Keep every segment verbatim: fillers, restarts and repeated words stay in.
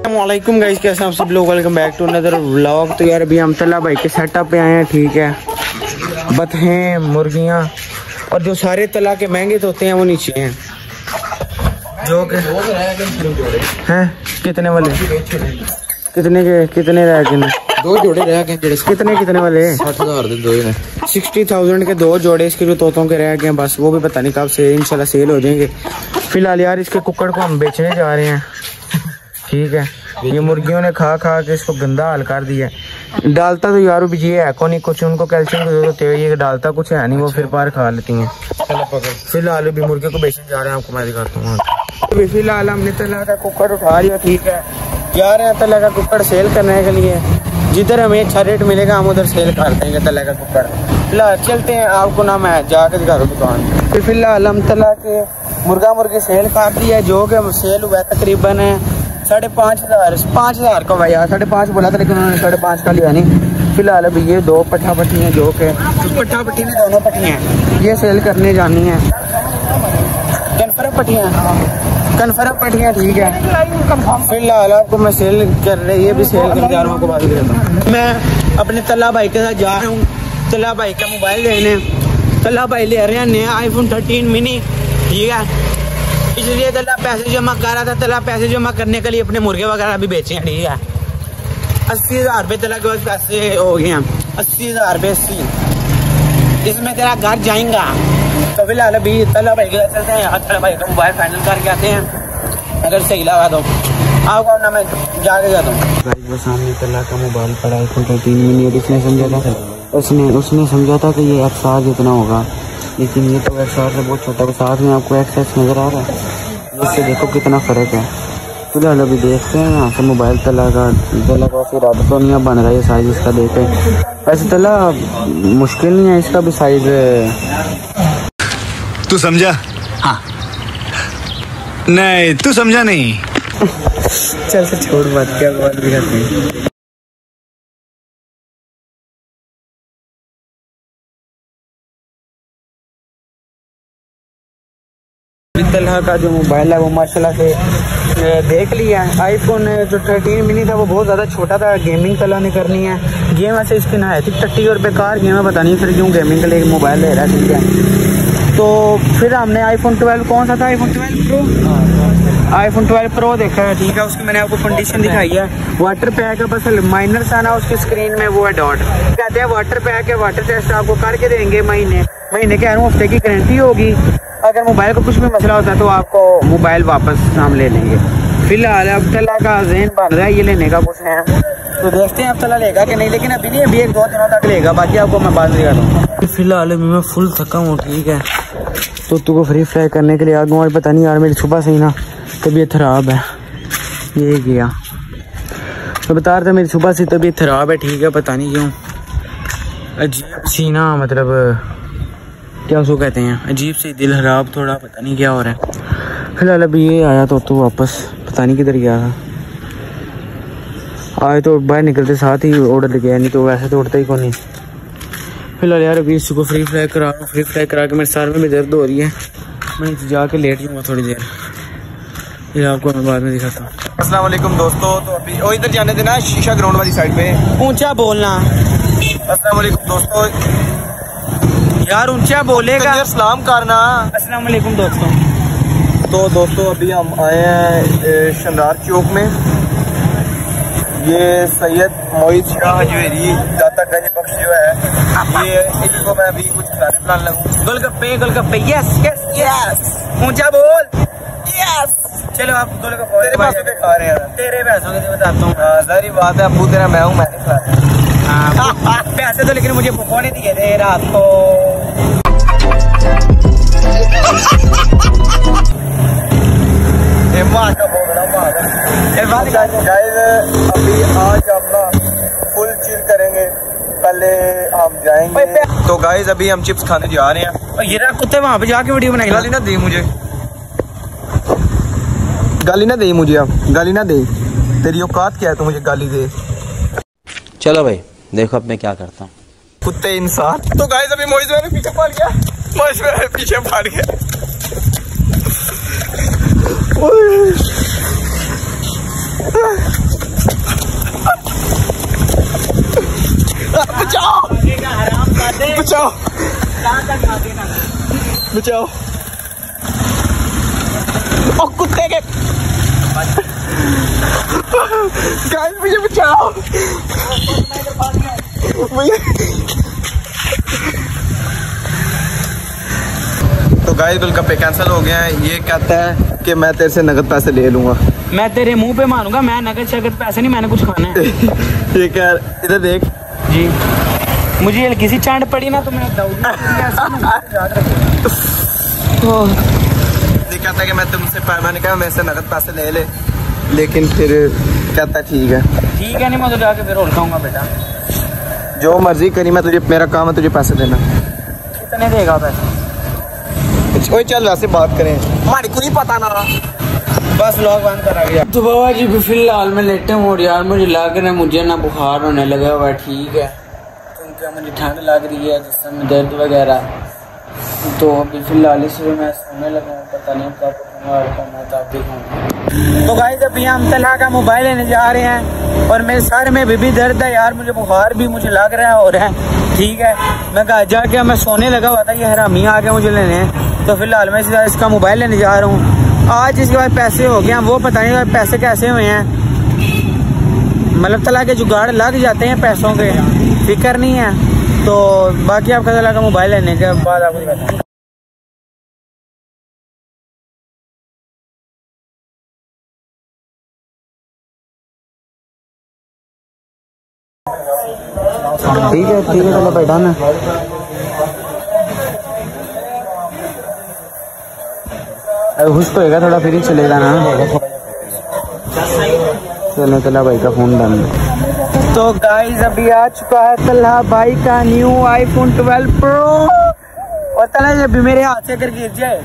अस्सलामुअलैकुम गाइस, कैसे आप सब लोग, welcome back to another vlog. तो यार अभी हम तला भाई के सेटअप पे आए हैं, ठीक है। बतखें, मुर्गियाँ और जो सारे तला के महंगे तोते हैं वो नीचे हैं, जो के हैं कितने वाले, कितने के कितने रह गए, दो जोड़े रह गए। कितने कितने वाले, साठ हजार दो ही सिक्सटी थाउजेंड के दो जोड़े इसके जो तोतों के रह गए, बस वो भी पता नहीं कब से इंशाल्लाह सेल हो जाएंगे। फिलहाल यार इसके कुक्कड़ को हम बेचने जा रहे हैं, ठीक है। ये मुर्गियों ने खा खा के इसको गंदा हाल कर दिया। डालता तो यार भी ये है को नहीं, कुछ उनको कैल्शियम की जरूरत है, ये डालता कुछ है नहीं, वो फिर पार खा लेती हैं। फिलहाल अभी मुर्गे को बेचने जा रहे हैं, आपको मैं दिखाता हूँ। अभी फिलहाल हमने तला का कुक्कड़ उठा लिया, ठीक है। जा रहे हैं तला का कुक्कड़ सेल करने के लिए, जिधर हमें अच्छा रेट मिलेगा हम उधर सेल कर देंगे तला का कुक्कड़। फिलहाल चलते हैं, आपको ना मैं जाकर दिखा दूँ दुकान। फिर फिलहाल हम तला के मुर्गा मुर्गी सेल कर दिया, जो कि सेल हुआ तकरीबन साढ़े पाँच हजार पाँच हजार का हुआ यार, साढ़े पाँच बोला था लेकिन उन्होंने साढ़े पाँच का लिया नहीं। फिलहाल अभी ये दो पट्ठा पट्टी हैं, जो कि पट्ठा पट्टी में दोनों पट्टियाँ ये सेल करने जानी है। कन्फर्म पट्टियाँ कन्फर्म पट्टियाँ ठीक है। फिलहाल आपको मैं सेल कर रही है, भी सेल करने जा रहा हूँ, आपको बात देता हूँ। मैं अपने तला भाई के साथ जा रहा हूँ तला भाई का मोबाइल लेने। तला भाई ले रहे हैं नया आईफोन थर्टीन मिनी, ठीक है। इसलिए तला पैसे जमा कर रहा था, तला पैसे जमा करने के लिए अपने मुर्गे वगैरह भी बेचे हैं, ठीक है। अस्सी हजार रुपये तला के पास पैसे हो गए हैं, अस्सी हजार रुपये अस्सी, इसमें तेरा घर जाएगा। तो फिलहाल अभी तला भाई के चलते हैं, तला भाई का मोबाइल फाइनल करके आते हैं, अगर सही लगा तो आओ ना मैं जाके जाता हूँ। वो सामने तला का मोबाइल पड़ा है थर्टीन मिनी, उसने समझा था उसने उसने समझा था कि ये एक्स आर जितना होगा, लेकिन ये तो एक्स आर से बहुत छोटा है। साथ में आपको एक्स एक्स नज़र आ रहा है, इससे देखो कितना फ़र्क है। फिलहाल अभी देखते हैं यहाँ से मोबाइल तला का तला का फिर अब तो नहीं बन रहा है साइज़ इसका, देखे वैसे तला मुश्किल नहीं है इसका भी साइज़। तू समझा? हाँ नहीं तू समझा नहीं। चल से छोड़ बात, क्या बात भी करते हैं। तला का जो मोबाइल है वो माशाल्लाह से देख लिया है। आईफोन जो थर्टीन मिनी था वो बहुत ज़्यादा छोटा था, गेमिंग तला ने करनी है। गेम ऐसे इसकी ना है थी टट्टी और बेकार गेम है, पता नहीं फिर क्यों गेमिंग के लिए मोबाइल ले रहा है, ठीक है। तो फिर हमने आईफोन ट्वेल्व, कौन सा था iPhone twelve pro, iPhone twelve pro देखा है, ठीक है। उसकी मैंने आपको कंडीशन दिखाई है। वाटर पैक है, बस माइनर सा ना उसकी स्क्रीन में वो है डॉट, कहते हैं वाटर पैक है। वाटर टेस्ट आपको करके देंगे, महीने महीने के हफ्ते की गारंटी होगी। अगर मोबाइल को कुछ भी मसला होता है तो आपको मोबाइल वापस हम ले लेंगे। फिलहाल अब तला का ज़हन बन रहा है ये लेने का कुछ है, तो देखते हैं अब तला लेगा कि नहीं, लेकिन अभी नहीं, अभी एक दो दिनों तक लेगा, बाकी आपको मैं बात दिखा दूँ। फिलहाल अभी मैं फुल थका हूँ, ठीक है। तो तू को फ्री फ्राई करने के लिए आ गया और पता नहीं यार मेरी सुबह से ही ना तबीयत खराब है, ये गया तो बता रहा था मेरी सुबह से तबीयत खराब है, ठीक है। पता नहीं क्यों अजीब सी ना, मतलब क्या उसको कहते हैं, अजीब सी दिल खराब थोड़ा, पता नहीं क्या हो रहा है। फिलहाल अभी ये आया तो तो वापस पता नहीं किधर गया था, आए तो बाहर निकलते साथ ही ऑर्डर गया, नहीं तो वैसे तो उड़ता ही कौन नहीं। फिलहाल यार अभी इसको फ्री फ्राई करा फ्री फ्राई करा के मेरे सर में भी दर्द हो रही है, मैं जाके लेट जाऊँगा थोड़ी देर, फिर आपको मैं बाद में दिखाता हूँ। अस्सलाम वालेकुम दोस्तों, तो अभी वो इधर जाने देना शीशा ग्राउंड वाली साइड पे, ऊंचा बोलना। अस्सलाम वालेकुम दोस्तों, यार ऊंचा बोलेगा, सलाम करना। अस्सलाम वालेकुम दोस्तों। तो दोस्तों अभी हम आए हैं शनदार चौक में, ये सैयद मोहित शाह हजवेरी दाता गंज बख्श जो है, ये इनको मैं अभी कुछ खिलाने पिलाने लगूँ। गोलगप्पे गोलगप्पे, यस यस यस, ऊंचा बोल, यस। चलो आप गोलगप्पे तेरे पैसों पे खा रहे हैं, तेरे पैसों के बताता हूँ। सारी बात है, अबू तेरा मैं हूँ, मैं नहीं खा रहा। हाँ, पैसे तो लेकिन मुझे भुखोने दिए थे रात को। अभी आज हम ना फुल चिल करेंगे, कल हम जाएंगे। तो गाइस अभी हम चिप्स खाने जा रहे हैं। ये रहा कुत्ते वहाँ पे जाके वीडियो बनाई। गाली ना दे मुझे, गाली ना दे मुझे, अब गाली ना दे, तेरी औकात क्या है तो मुझे गाली दे। चलो भाई देखो अब मैं क्या करता हूँ, कुत्ते इंसान। तो गाइस अभी मोहित मेरे पीछे पड़ गया, मोहित मेरे पीछे पड़ गया। ओए बचाओ बचाओ। ओ कुत्ते के गाइस मुझे बचाओ। तो गाइस बिल गप्पे कैंसिल हो गया है। ये कहता है कि मैं तेरे से नगद पैसे ले लूंगा। मैं तेरे मुंह पे मारूंगा, मैं नगद शगद पैसे नहीं, मैंने कुछ खाना है। ठीक है इधर देख जी, मुझे ये किसी चांद पड़ी ना तो मैं ये कहता है कि मैं तुमसे मैंने कहा मेरे से नगद पैसे ले ले, लेकिन फिर कहता ठीक है ठीक है नहीं मैं तो जाके फिर और खाऊंगा बेटा। जो मर्जी करी, मैं तुझे, मेरा काम है तुझे पैसे देना। कितने देगा पैसे? कोई चल वैसे बात करें, हमारी को नहीं पता ना, बस व्लॉग बंद करा गया। तो बाबा जी भी फिलहाल मैं लेटे हूँ और यार मुझे लग रहा है मुझे ना बुखार होने लगा हुआ, ठीक है, क्योंकि मुझे ठंड लग रही है जिससे में दर्द वगैरह। तो अभी फिलहाल इसलिए मैं सोने लगा हूँ, पता नहीं कब उठूँगा और कब मैं तब भी खाऊँगा। तो गाइस अभी हम तलहा का मोबाइल लेने जा रहे हैं और मेरे सर में भी, भी दर्द है यार, मुझे बुखार भी मुझे लग रहा है और है, ठीक है। मैं घर जाके मैं सोने लगा हुआ था, ये हरामी आ गया मुझे लेने, तो फिलहाल मैं इसका मोबाइल लेने जा रहा हूँ। आज इसके बाद पैसे हो गए, वो पता नहीं पैसे कैसे हुए हैं, मतलब तला के जुगाड़ लग जाते हैं पैसों के, फिक्र नहीं है। तो बाकी आपका तला का मोबाइल लेने के बाद आपको बताएं। ठीक है ठीक है चलो बैठा ना। हुश तो होगा थोड़ा, फिर ही चलेगा ना। चलो तला भाई का फोन बंद। तो गाइस अभी आ चुका है तला भाई का न्यू आईफोन ट्वेल्व प्रो, और तला जब भी मेरे हाथ से अगर गिर जाए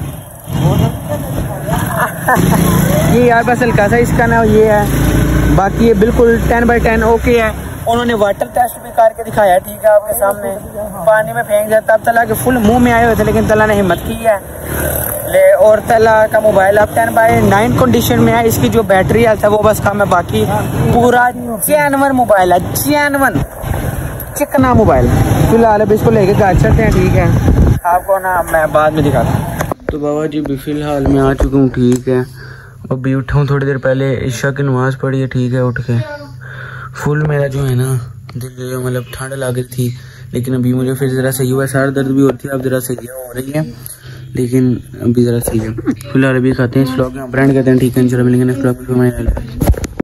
ये यार बस हल्का सा इसका ना ये है, बाकी ये बिल्कुल टेन बाई टेन ओके है। उन्होंने वाटर टेस्ट भी करके दिखाया, ठीक है, आपके सामने पानी में फेंक जाता। अब तला के फुल मुंह में आए हुए थे, लेकिन तला ने हिम्मत की है ले। और तला का मोबाइल अब टेन बाई नाइन कंडीशन में है। इसकी जो बैटरी हेल्थ है वो बस कम है, बाकी पूरा चैनवन मोबाइल है, चैनवन चिकना मोबाइल। फिलहाल अब इसको लेके घर चलते हैं, ठीक है, आपको ना मैं बाद में दिखाता हूँ। तो बाबा जी भी फिलहाल मैं आ चुका हूँ, ठीक है, अभी उठा हूँ थोड़ी देर पहले, ईशा की नमाज पढ़ी है, ठीक है, उठ के फुल मेरा जो है ना दिल मतलब ठंड लग रही थी, लेकिन अभी मुझे फिर ज़रा सही हुआ। सर दर्द भी होती है, अब ज़रा सही हो रही है, लेकिन अभी ज़रा सही है। फिलहाल अभी खाते हैं, इस व्लॉग में ब्रांड कहते हैं, ठीक है, चलो मिलेंगे नेक्स्ट व्लॉग में।